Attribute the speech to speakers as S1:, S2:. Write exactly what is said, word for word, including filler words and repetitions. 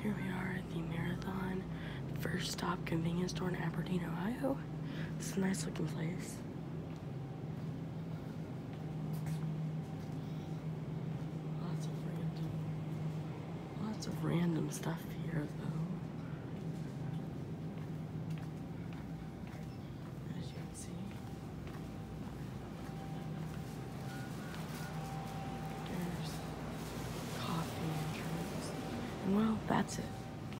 S1: Here we are at the Marathon First Stop convenience store in Aberdeen, Ohio. It's a nice looking place. Lots of random, lots of random stuff here though. As you can see. There's coffee and drinks. And well, that's it.